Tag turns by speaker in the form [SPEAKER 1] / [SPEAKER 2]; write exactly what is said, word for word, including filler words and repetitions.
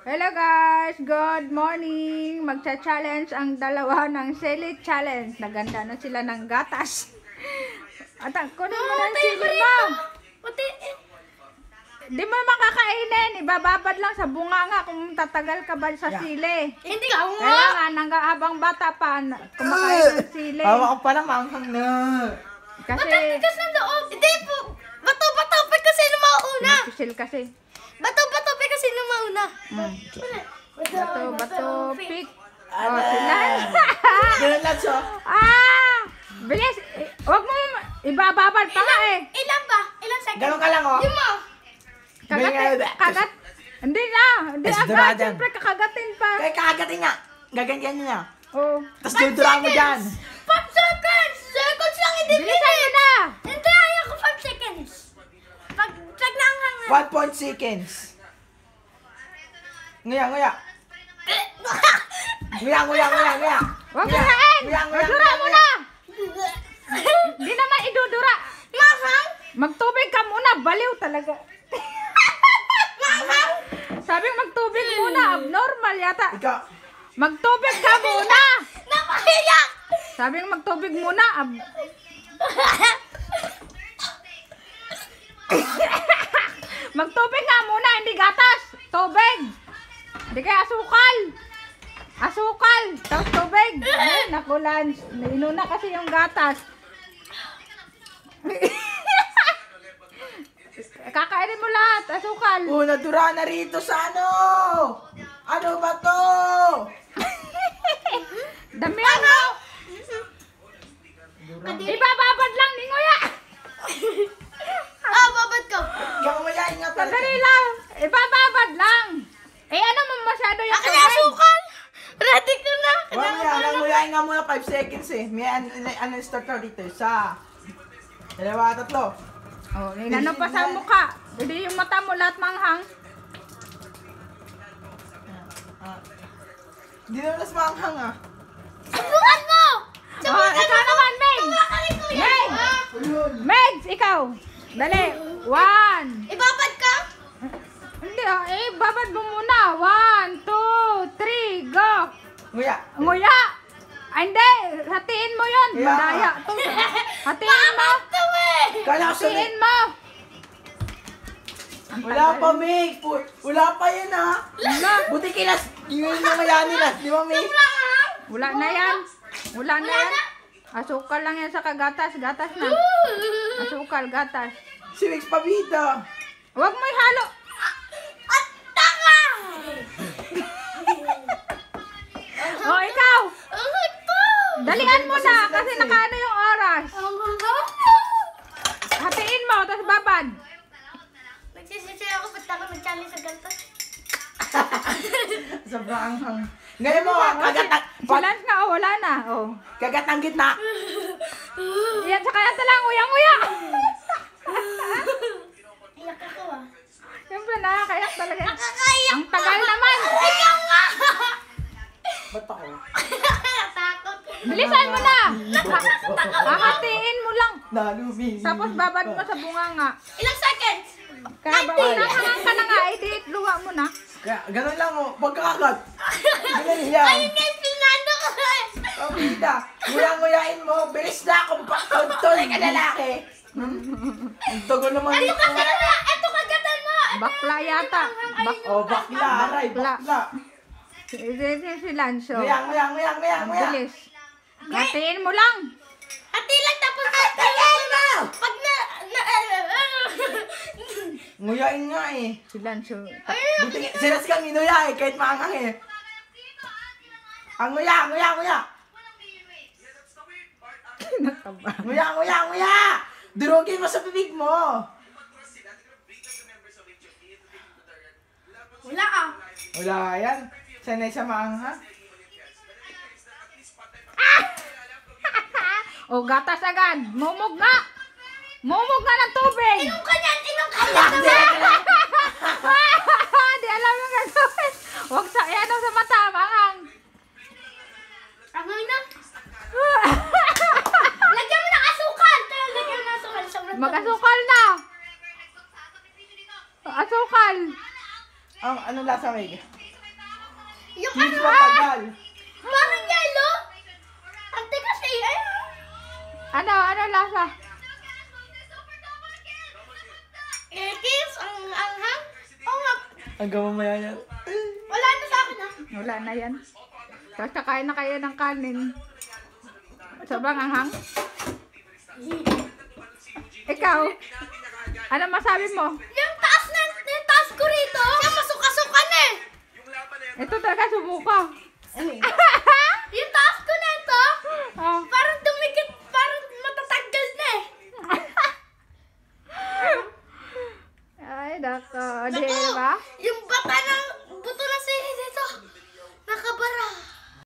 [SPEAKER 1] Hello guys! Good morning! Magcha-challenge ang dalawa ng sili challenge. Naganda na sila ng gatas. At kunin mo na yung sili mo. Di mo makakainin. Ibababad lang sa bunganga kung tatagal ka ba sa sili.
[SPEAKER 2] Hindi ka nga.
[SPEAKER 1] Kailangan hanggang habang bata pa kumakain ng sili.
[SPEAKER 3] Hawa ko pa lang manghang na.
[SPEAKER 1] Kasi
[SPEAKER 2] Matatigas ng loob. Hindi po. Bato-bato pa kasi nung mauna.
[SPEAKER 1] pisil kasi.
[SPEAKER 2] Bato-bato pa kasi nung mauna.
[SPEAKER 1] Mm. Bato, bato, pick. Oh,
[SPEAKER 3] Ano?
[SPEAKER 1] sila.
[SPEAKER 3] Ganun lang siya.
[SPEAKER 1] Ah! Bilis! Eh, Huwag mo ibababad pa nga eh.
[SPEAKER 2] Ilan ba? Ilan seconds?
[SPEAKER 3] Ganun ka lang, oh.
[SPEAKER 2] Yung mo.
[SPEAKER 1] Kagat,
[SPEAKER 3] Ganyan.
[SPEAKER 1] kagat. Hindi na. Hindi
[SPEAKER 3] Es,
[SPEAKER 1] agad.
[SPEAKER 3] duradan.
[SPEAKER 1] Siyempre kakagatin pa.
[SPEAKER 3] Kaya kakagatin nga. Gaganyan niya.
[SPEAKER 1] Oh.
[SPEAKER 3] Tapos dudura mo dyan.
[SPEAKER 2] five seconds! Seconds lang, hindi
[SPEAKER 1] Bilisan mo na.
[SPEAKER 2] Hindi, ayaw ko five seconds. Pag, pag naanghang na.
[SPEAKER 3] one point seconds. Nguya, nguya. Nguya, nguya, nguya, nguya.
[SPEAKER 1] Huwag
[SPEAKER 3] Nguya,
[SPEAKER 1] kakain.
[SPEAKER 3] nguya, nguya,
[SPEAKER 1] Dudura
[SPEAKER 3] nguya,
[SPEAKER 1] mo
[SPEAKER 3] nguya.
[SPEAKER 1] na. Hindi naman idudura.
[SPEAKER 2] Maanghang?
[SPEAKER 1] Magtubig ka muna. Baliw talaga.
[SPEAKER 2] Maanghang?
[SPEAKER 1] Sabi magtubig muna. Abnormal yata.
[SPEAKER 3] Ikaw.
[SPEAKER 1] Magtubig ka muna.
[SPEAKER 2] Napahiyak!
[SPEAKER 1] Sabi magtubig muna. Ab Magtubig nga muna. Hindi gatas. Tubig. Hindi kaya asukal. Asukal. Tapos tubig. Ay, naku, Lance. Nainuna kasi yung gatas. Kakainin mo lahat. Asukal.
[SPEAKER 3] Oh, nadura na rito sa ano? Ano ba to?
[SPEAKER 1] Damihan mo. Ibababad lang ni Nguya.
[SPEAKER 2] Ah, babad ko.
[SPEAKER 3] Ikaw mayayin nga pala.
[SPEAKER 1] Madali lang. Ibababad lang. Eh, ano mo masyado yung
[SPEAKER 2] Akin na asukal. Ready ko na.
[SPEAKER 3] Huwag nga, nanguyayin nga muna five seconds eh. May an an starter dito. Isa. Dalawa, tatlo.
[SPEAKER 1] Oh, inano pa sa mukha. Hindi yung mata mo lahat manghang.
[SPEAKER 3] Ah. Hindi naman nas manghang ah.
[SPEAKER 2] Subukan mo.
[SPEAKER 1] Oh, ikaw naman, Meg.
[SPEAKER 2] Subukan ko yan.
[SPEAKER 1] Meg.
[SPEAKER 3] Ayun.
[SPEAKER 1] Meg, ikaw. Dali. One.
[SPEAKER 2] Ibabad ka?
[SPEAKER 1] Hindi, oh, eh, babad mo muna. One, two, three, go.
[SPEAKER 3] Nguya.
[SPEAKER 1] Nguya. Ay, hindi. Hatiin mo yun.
[SPEAKER 3] Yeah.
[SPEAKER 1] Madaya. to. Hatiin mo.
[SPEAKER 2] Ito eh.
[SPEAKER 3] Kala ko sa
[SPEAKER 1] Hatiin mo. Ang
[SPEAKER 3] Wala
[SPEAKER 1] tagal.
[SPEAKER 3] pa, Meg. Pu- Wala pa yan ha.
[SPEAKER 1] Wala.
[SPEAKER 3] Buti kinas. Yun yung mayanin nila. Di ba, Meg?
[SPEAKER 1] Wala na yan. Wala na yan. Asukal lang yan sa kagatas. Gatas na. Asukal, gatas.
[SPEAKER 3] Si Meg Pabida.
[SPEAKER 1] Huwag mo ihalo.
[SPEAKER 2] At tanga!
[SPEAKER 1] Oh, ikaw.
[SPEAKER 2] Ang ito!
[SPEAKER 1] Dalian mo na kasi nakaano yung oras.
[SPEAKER 2] Ang hanga!
[SPEAKER 1] Hatiin mo, tapos babad.
[SPEAKER 2] Nagsisisi ako, ba't ako nag-challenge sa ganito?
[SPEAKER 3] Sobrang anghang. Ngayon mo, ah, kagat ang,
[SPEAKER 1] Si Lance nga, oh, wala na. Oh.
[SPEAKER 3] kagat ang gitna.
[SPEAKER 1] Yan, sa kaya lang, uyang-uya.
[SPEAKER 2] Iyak ako ah.
[SPEAKER 1] Siyempre, nakakayak talaga.
[SPEAKER 2] Nakakaiyak
[SPEAKER 1] Ang tagal naman.
[SPEAKER 2] Ikaw nga!
[SPEAKER 3] Ba't ako?
[SPEAKER 2] Natakot.
[SPEAKER 1] Bilisan mo na. Hahatiin mo lang.
[SPEAKER 3] Nalumi.
[SPEAKER 1] Tapos babad mo sa bunganga.
[SPEAKER 2] Ilang seconds?
[SPEAKER 1] Kaya ba, nahangang ka na nga, edit, luwa mo na.
[SPEAKER 3] Kaya, ganun lang oh. Pagkakagat. Ganun yan.
[SPEAKER 2] Ayun nga yung pinano ko eh.
[SPEAKER 3] Pabida. Nguya-nguyain mo. Bilis na akong pagtuloy ka lalaki. Ang tagal naman
[SPEAKER 2] Ano
[SPEAKER 3] dito.
[SPEAKER 2] kasi na? Ito kagatan mo. Ito
[SPEAKER 1] Bakla yata. Bak
[SPEAKER 3] Oh, bakla. Aray, bakla.
[SPEAKER 1] si, si, si, si Lance, oh.
[SPEAKER 3] Nguya, nguya, nguya, nguya,
[SPEAKER 1] Ang
[SPEAKER 3] nguya.
[SPEAKER 1] bilis. Hatiin mo lang.
[SPEAKER 2] Hati lang tapos
[SPEAKER 3] Tagal mo!
[SPEAKER 2] pag na... na
[SPEAKER 3] Nguyain nga eh.
[SPEAKER 1] Si Lance, oh.
[SPEAKER 3] Buti, sinas kang inuya eh, kahit maangang eh. Ang nguya, nguya, nguya.
[SPEAKER 1] Nakaba.
[SPEAKER 3] Nguya, nguya, nguya. Durugin mo sa bibig mo.
[SPEAKER 2] Wala ah.
[SPEAKER 3] Wala yan. Sanay sa maanghang.
[SPEAKER 1] O, gatas agad. Mumog nga. Mumog nga ng tubig.
[SPEAKER 2] Inom ka niyan! Inom ka niyan!
[SPEAKER 1] Di alam yung gagawin. Huwag sa, yan sa mata, mangang.
[SPEAKER 2] Angay na. Lagyan mo ng asukal! Lagyan mo ng asukal. Sobrang
[SPEAKER 1] Mag-asukal na. Asukal.
[SPEAKER 3] Ang ano lasa, Meg?
[SPEAKER 2] Yung
[SPEAKER 3] Mas
[SPEAKER 2] ano,
[SPEAKER 3] matagal.
[SPEAKER 2] parang yellow. Ante kasi, ay.
[SPEAKER 1] Ano, ano lasa?
[SPEAKER 2] Ekis, ang anghang. Oo nga,
[SPEAKER 3] Hanggang mamaya yan.
[SPEAKER 2] wala na sa akin ah.
[SPEAKER 1] Wala na yan. Tapos kakain na kayo ng kanin. Sobrang anghang. Ikaw, ano masabi mo?
[SPEAKER 2] Yung taas na, yung taas ko rito. Siya masuka-suka na eh.
[SPEAKER 1] Ito talaga sumuka.